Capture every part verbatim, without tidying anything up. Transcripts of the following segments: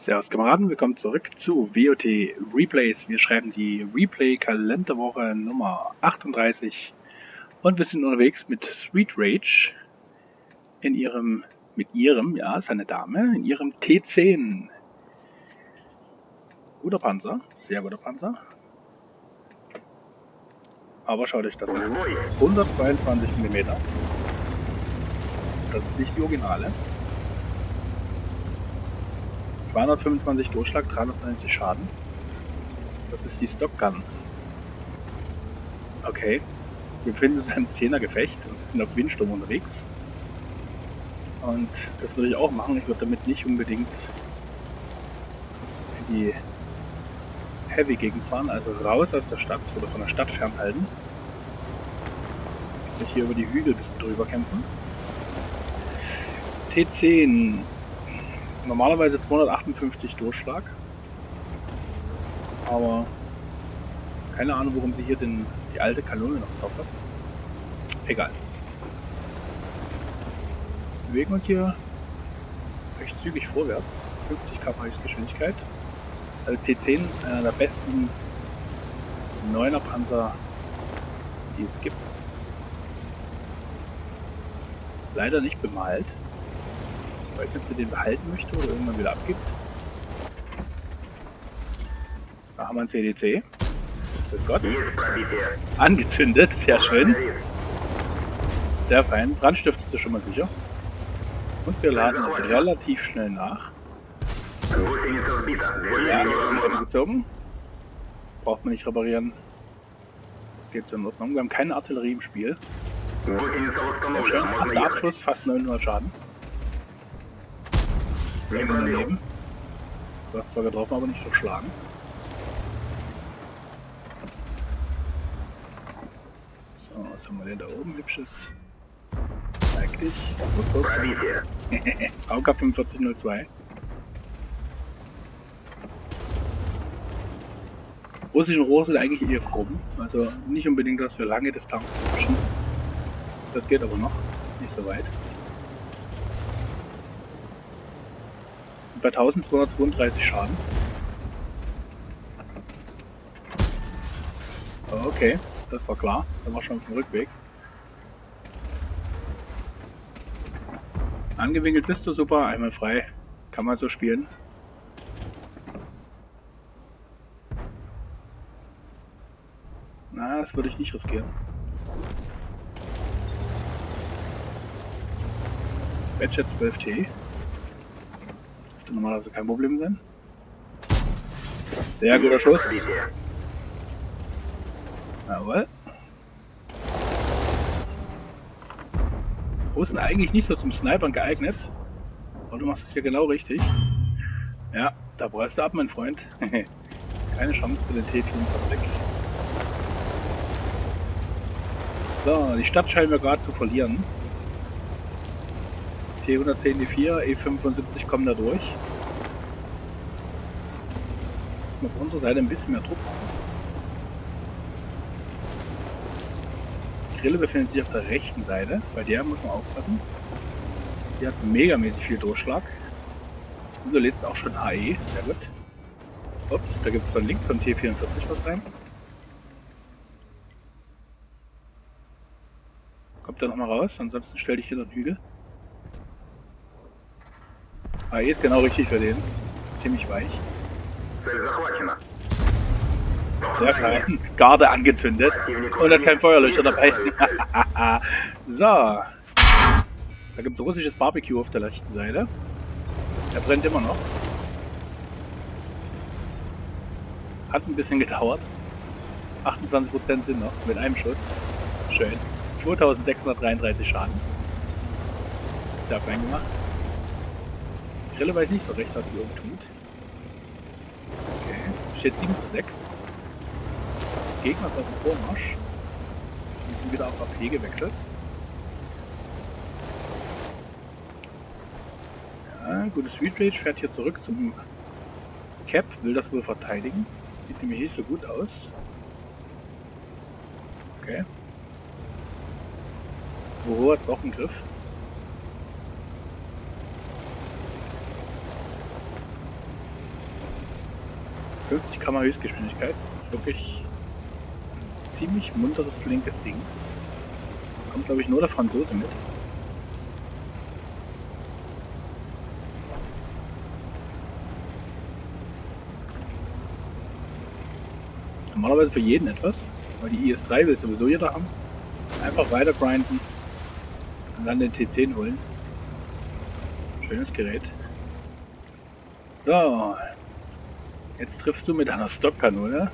Servus Kameraden, willkommen zurück zu W O T Replays. Wir schreiben die Replay-Kalenderwoche Nummer achtunddreißig und wir sind unterwegs mit Sweet Rage in ihrem, mit ihrem, ja, ist eine Dame, in ihrem T zehn. Guter Panzer, sehr guter Panzer. Aber schaut euch das an. hundertzweiundzwanzig Millimeter. Das ist nicht die Originale. zweihundertfünfundzwanzig Durchschlag, dreihundertneunzig Schaden. Das ist die Stock Gun. Okay. Wir befinden uns in einem zehner Gefecht und sind auf Windsturm unterwegs. Und das würde ich auch machen. Ich würde damit nicht unbedingt in die Heavy Gegend fahren, also raus aus der Stadt oder von der Stadt fernhalten. Ich hier über die Hügel ein bisschen drüber kämpfen. T zehn. Normalerweise zweihundertachtundfünfzig Durchschlag, aber keine Ahnung, warum sie hier den, die alte Kanone noch drauf hat. Egal. Wir bewegen uns hier recht zügig vorwärts, fünfzig Kilometer pro Stunde Geschwindigkeit. Also T zehn, einer der besten neuner Panzer, die es gibt. Leider nicht bemalt. Ich weiß nicht, ob sie den behalten möchte oder irgendwann wieder abgibt. Da haben wir ein C D C. Grüß Gott. Angezündet, sehr schön. Sehr fein. Brandstift ist schon mal sicher. Und wir laden relativ schnell nach. Ja, gezogen. Braucht man nicht reparieren. Das geht so in Ordnung. Wir haben keine Artillerie im Spiel. Sehr schön. Achter Abschuss, fast neunhundert Schaden. Daneben. Du hast zwar getroffen, aber nicht durchschlagen. So, was haben wir denn da oben? Hübsches. Zeig dich. A K fünfundvierzig null zwei. Russischen Rohr sind eigentlich eher krumm. Also nicht unbedingt, dass wir lange Distanz schießen. Das geht aber noch. Nicht so weit. Bei eintausendzweihundertzweiunddreißig Schaden. Okay, das war klar. Das war schon auf dem Rückweg. Angewinkelt bist du super, einmal frei. Kann man so spielen. Na, das würde ich nicht riskieren. Badget zwölf T. Normalerweise kein Problem sein. Sehr guter Schuss. Jawohl. Russen eigentlich nicht so zum Snipern geeignet. Aber du machst es hier genau richtig. Ja, da brauchst du ab, mein Freund. Keine Chance für den T vierundvierzig. So, die Stadt scheinen wir gerade zu verlieren. T hundertzehn D vier, E fünfundsiebzig kommen da durch. Auf unserer Seite ein bisschen mehr Druck. Die Grille befindet sich auf der rechten Seite, bei der muss man aufpassen. Die hat megamäßig viel Durchschlag. Und so lädt auch schon H E, sehr gut. Ups, da gibt es von links vom T vierundvierzig was rein. Kommt da nochmal raus, ansonsten stell dich hier den Hügel. Ah, ist genau richtig für den. Ziemlich weich. Sehr fein. Garde angezündet. Und hat kein Feuerlöscher dabei. So. Da gibt es russisches Barbecue auf der rechten Seite. Der brennt immer noch. Hat ein bisschen gedauert. achtundzwanzig Prozent sind noch mit einem Schuss. Schön. zweitausendsechshundertdreiunddreißig Schaden. Sehr fein gemacht. Die Grille weiß nicht so recht, was sie oben tut. Okay, steht sieben zu sechs. Gegner ist auf dem Vormarsch. Wir sind wieder auf A P gewechselt. Ja, gutes Sweet Rage fährt hier zurück zum Cap, will das wohl verteidigen. Sieht nämlich nicht so gut aus. Okay. Wo hat es auch einen Griff? fünfzig Kilometer pro Stunde Höchstgeschwindigkeit. Wirklich ein ziemlich munteres, flinkes Ding. Kommt, glaube ich, nur der Franzose mit. Normalerweise für jeden etwas, weil die I S drei will sowieso jeder haben. Einfach weiter grinden und dann den T zehn holen. Schönes Gerät. So, jetzt triffst du mit einer Stockkanone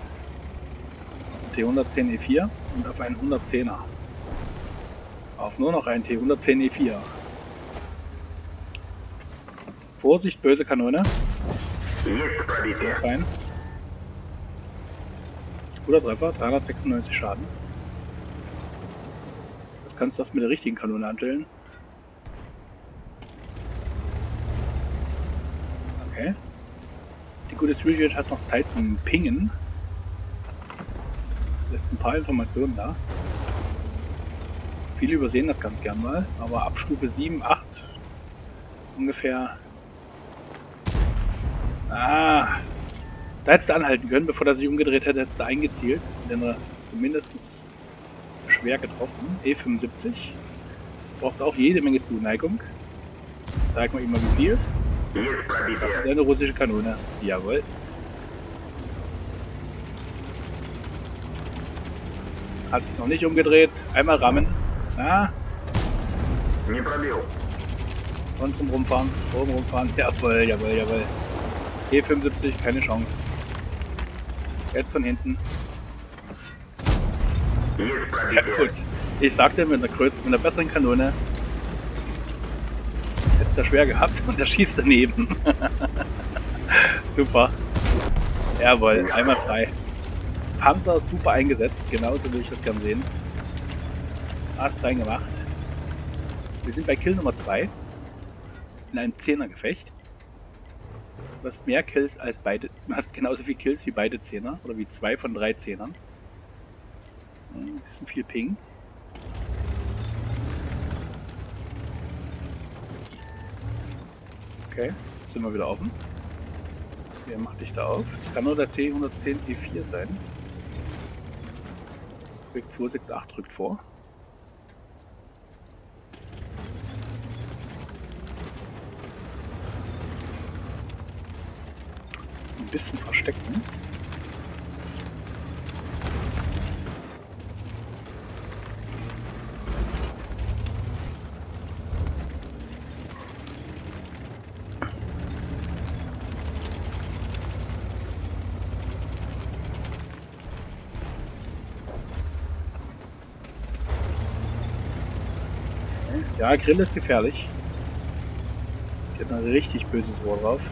T hundertzehn E vier und auf einen hundertzehner. Auf nur noch einen T hundertzehn E vier. Vorsicht, böse Kanone. Sehr fein. Guter Treffer, dreihundertsechsundneunzig Schaden. Das kannst du das mit der richtigen Kanone anstellen. Okay. Die gute Switch hat noch Zeit zum Pingen. Lässt ein paar Informationen da. Viele übersehen das ganz gern mal, aber ab Stufe sieben, acht ungefähr. Ah! Da hättest du anhalten können, bevor er sich umgedreht hätte, hättest du eingezielt. Denn er zumindest schwer getroffen. E fünfundsiebzig. Braucht auch jede Menge Zuneigung. Zeig mal ihm mal wie viel. Das ist eine russische Kanone. Jawohl. Hat sich noch nicht umgedreht. Einmal rammen. Ah. Und zum Rumfahren. Oben rumfahren. Jawohl, jawohl, jawohl. E fünfundsiebzig, keine Chance. Jetzt von hinten. Ja, gut. Ich sagte, mit einer größeren, mit einer besseren Kanone hätte er schwer gehabt und er schießt daneben. Super. Jawohl, einmal frei. Panzer super eingesetzt, genauso will ich das gern sehen. Hast rein gemacht. Wir sind bei Kill Nummer zwei. In einem Zehner-Gefecht. Du hast mehr Kills als beide, du hast genauso viele Kills wie beide Zehner, oder wie zwei von drei Zehnern. Ein bisschen viel Ping. Okay, sind wir wieder offen. Wer macht dich da auf? Das kann nur der T hundertzehn E vier sein. Rückt zwei sechs acht, rückt vor. Ein bisschen verstecken. Ja, Grill ist gefährlich. Die hat ein richtig böses Rohr drauf.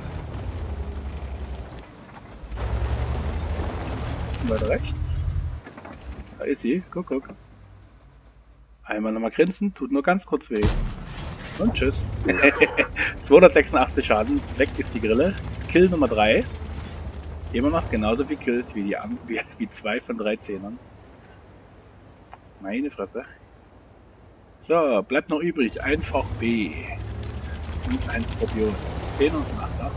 Und weiter rechts. Da ist sie. Guck, guck. Einmal nochmal grinsen, tut nur ganz kurz weh. Und tschüss. zweihundertsechsundachtzig Schaden, weg ist die Grille. Kill Nummer drei. Immer noch genauso viel Kills wie die wie, wie zwei von drei Zehnern. Meine Fresse. So, bleibt noch übrig. Einfach B. Und ein Skorpion. zehn und ein Achter.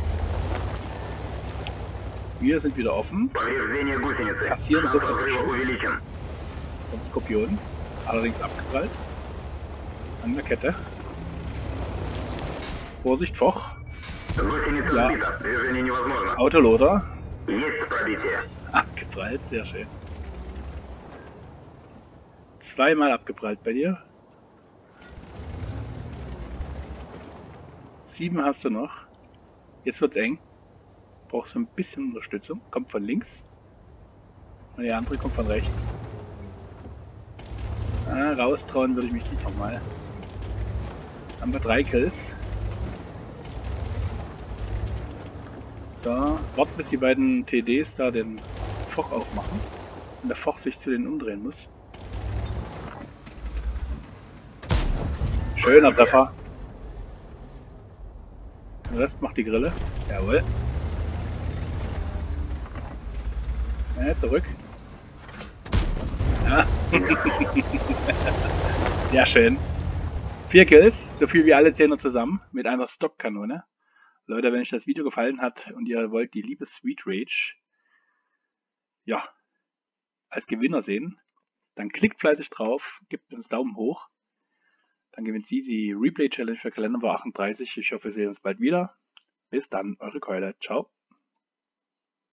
Wir sind wieder offen. Kassieren so vom Skorpion. Allerdings abgeprallt. An der Kette. Vorsicht, Foch. Ja. Autoloader. Abgeprallt, sehr schön. Zweimal abgeprallt bei dir. Sieben hast du noch. Jetzt wird's eng. Brauchst du ein bisschen Unterstützung. Kommt von links. Und die andere kommt von rechts. Ah, raustrauen würde ich mich nicht nochmal. Haben wir drei Kills. So, warten bis die beiden T Ds da den Foch aufmachen. Und der Foch sich zu denen umdrehen muss. Schöner Treffer. Den Rest macht die Grille. Jawohl. Ja, zurück. Ja. Sehr schön. Vier Kills, so viel wie alle Zehner zusammen, mit einer Stockkanone. Leute, wenn euch das Video gefallen hat und ihr wollt die liebe Sweet Rage ja, als Gewinner sehen, dann klickt fleißig drauf, gebt uns Daumen hoch. Dann gewinnt sie die Replay Challenge für Kalenderwoche achtunddreißig. Ich hoffe, wir sehen uns bald wieder. Bis dann, eure Keule. Ciao.